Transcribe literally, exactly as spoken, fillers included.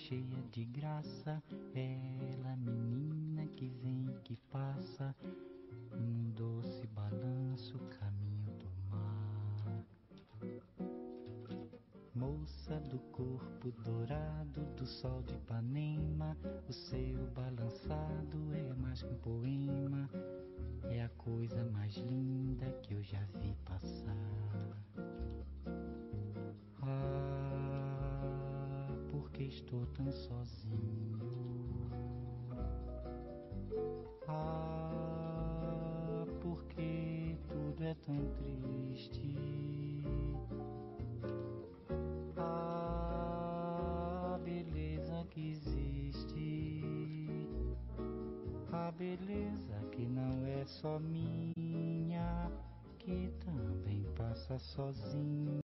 cheia de graça, ela, menina que vem e que passa, num doce balanço, caminho do mar. Moça do corpo dourado do sol de Ipanema, o seu balançado é mais que um poema, é a coisa mais linda que eu já vi passar. Ah, porque estou tão sozinho? Ah, porque tudo é tão triste? A beleza que existe, a beleza que não é só minha, que também passa sozinha.